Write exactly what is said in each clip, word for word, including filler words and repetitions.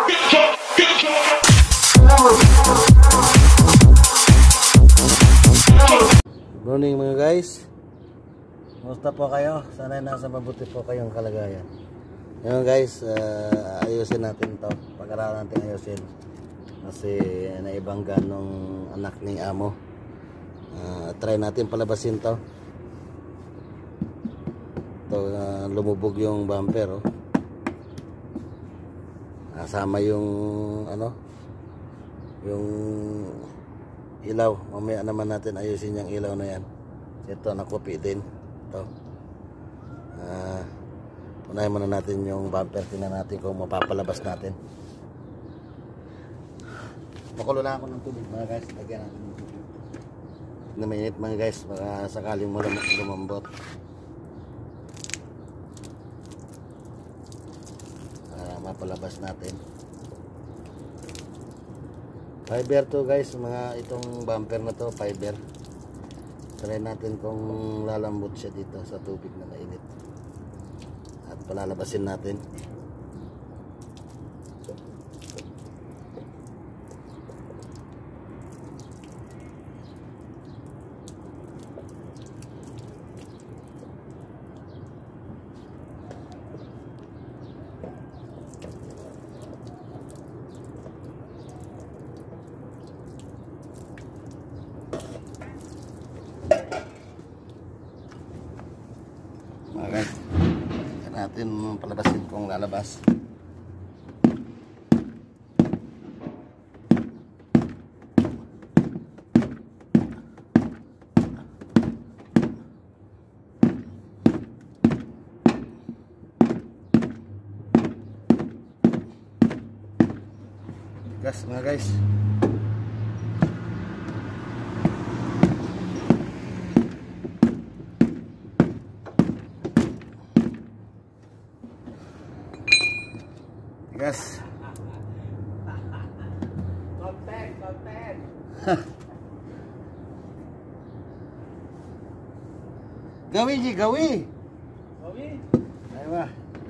Morning mga guys. Kumusta po kayo? Sana nasa mabuti po kayong kalagayan. Ngayon guys, uh, ayusin natin to. Pag-aralan natin ayusin. Kasi naibangga nung anak ni amo. Uh, try natin palabasin to. To uh, lumubog yung bumper, oh. Kasama yung ano, yung ilaw. Mamaya naman natin ayusin yung ilaw na yan. Ito nakopi din ito. Uh, unahin muna natin yung bumper. Tingnan natin kung mapapalabas natin. Makulo na ako ng tubig mga guys. Lagyan natin ng tubig na mainit mga guys, baka sakaling mo lumambot. Uh, mapalabas natin. Fiber to guys, mga itong bumper na to fiber. Try natin kung lalambot siya dito sa tubig na mainit. At palalabasin natin. Okay. Yan natin palabasin kung lalabas. Gas mga guys. Gas. Konten, konten. Gawi ji, gawi. Gawi. Ayo.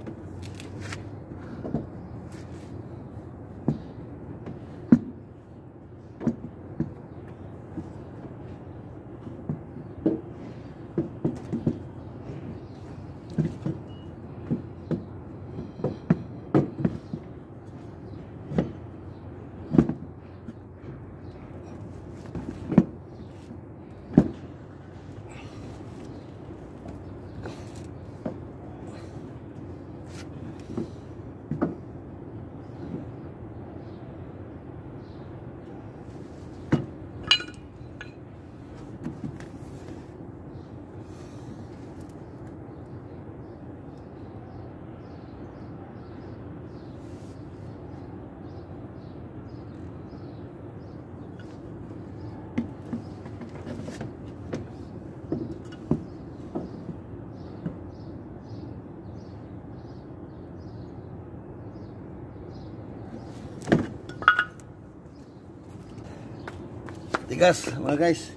Tigas mga guys.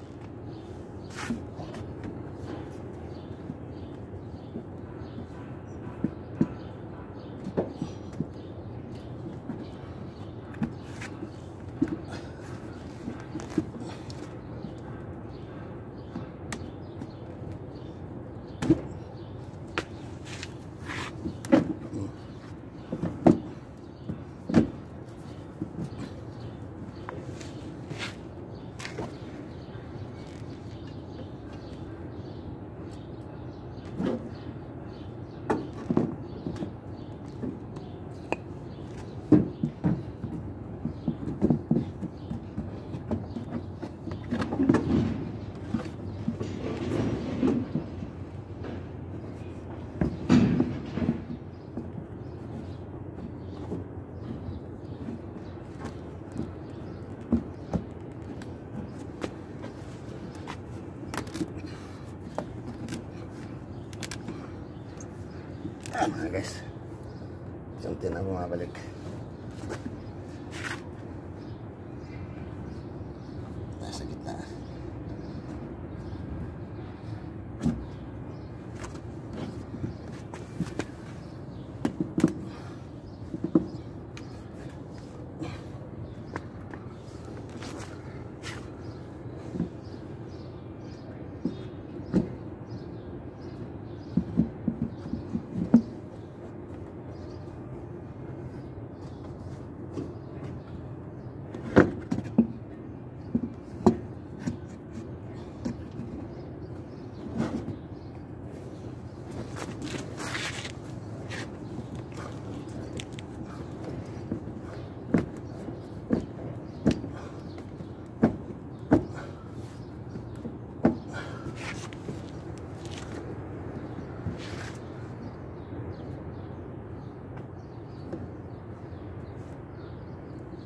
Ah, mga guys, isang tin ang bumabalik. Nasa gitna.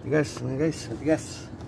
Tigas mga guys, tigas.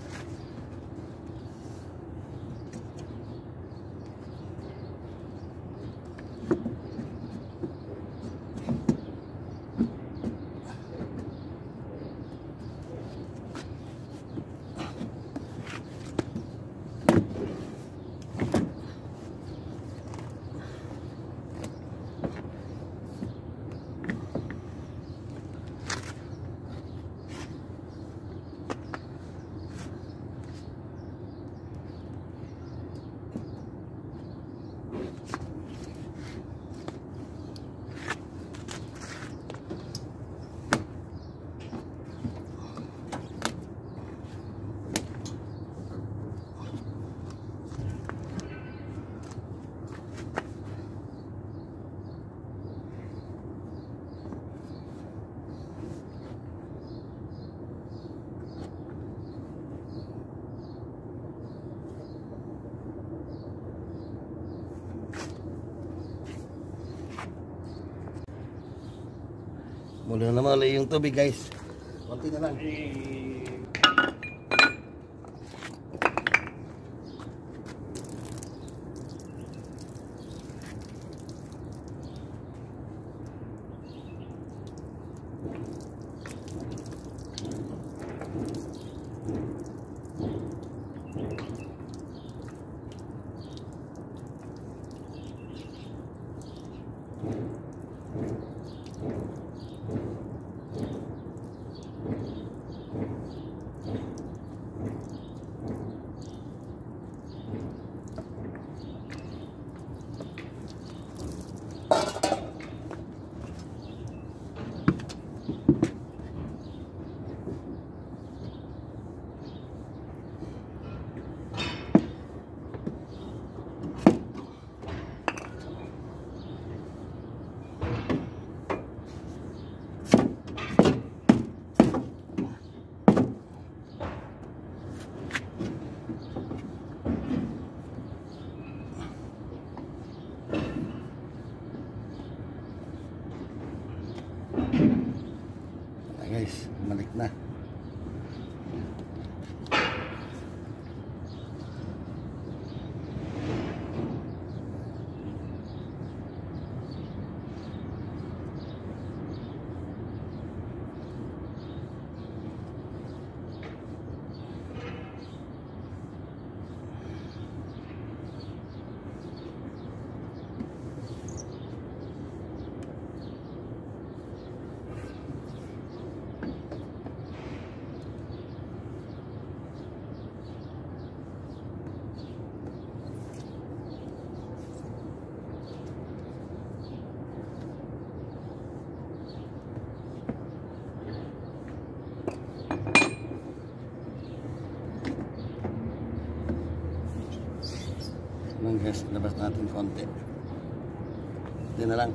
Mula na mali yung tubig guys. Konti na lang. Guys, balik na. Lang guys, labas natin konti. Hindi na lang.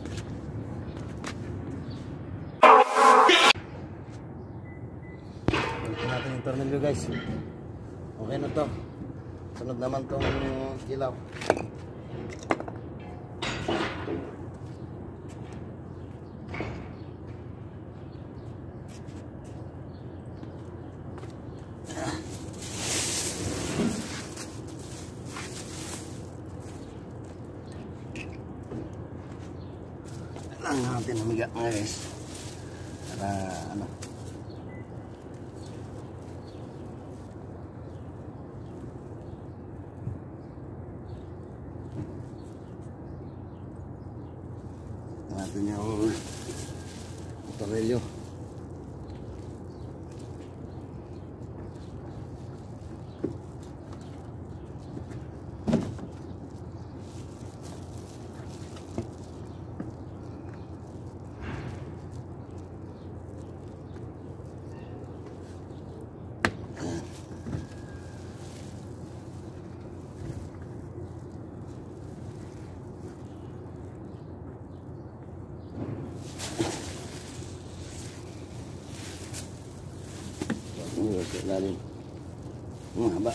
Balikin natin yung tornilyo guys. Okay na to. Sunod naman tong ilaw. Lang natin humiga mga guys para ano natin yung tornilyo. Lalim. Hmm, haba.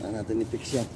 Saan natin i-fix yan?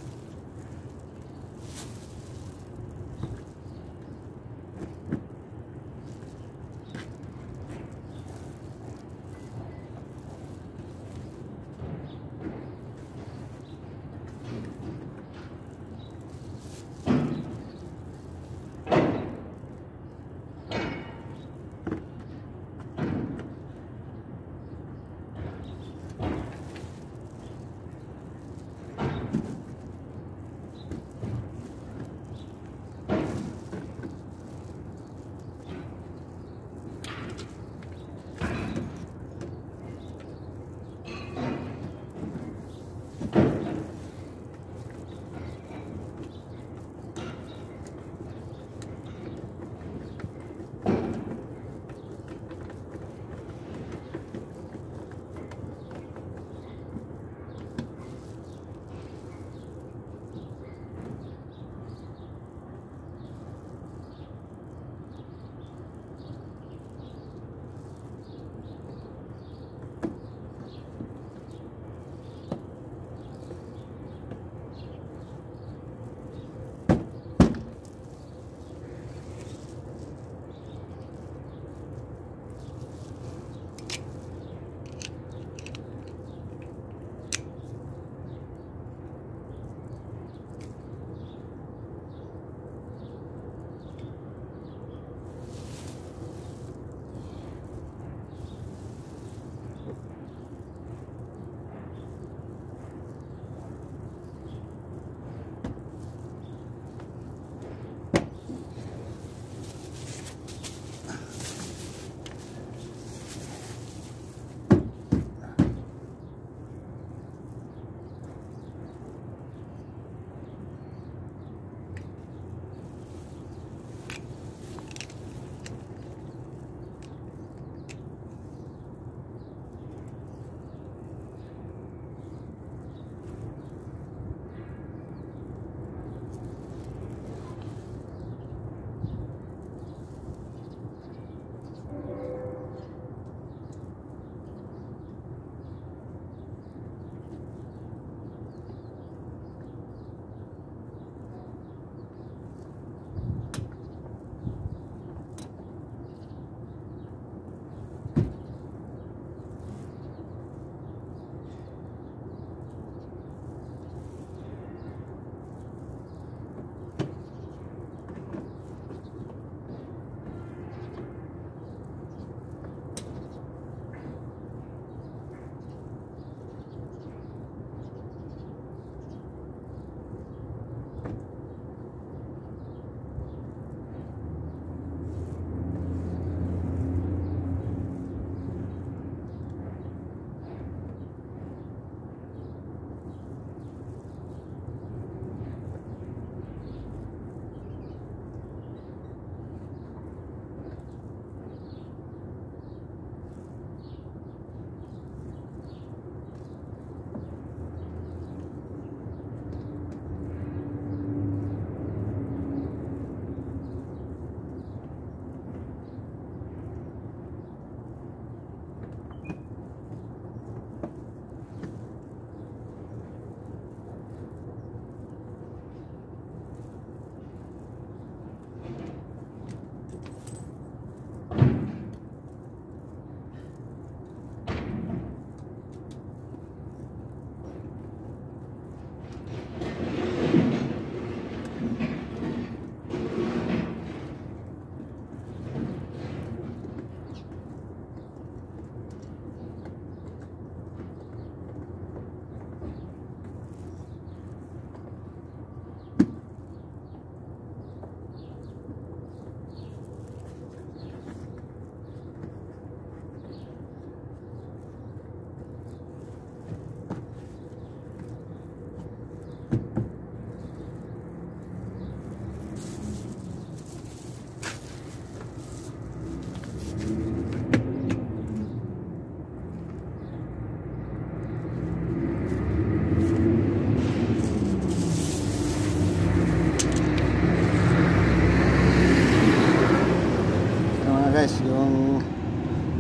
guys, yung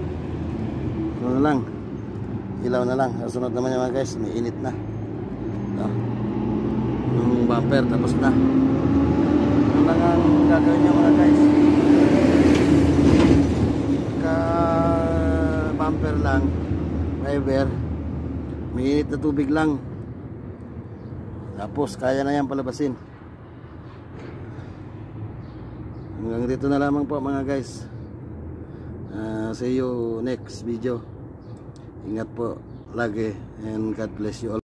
ano lang, ilaw na lang. Sunod naman yung mga guys, may init na. Ito. Yung bumper tapos na. Ano lang ang gagawin nyo mga guys. Ka bumper lang, driver, mainit na tubig lang. Tapos kaya na yan palabasin. Hanggang dito na lamang po mga guys. Uh, see you next video. Ingat po lagi and God bless you all.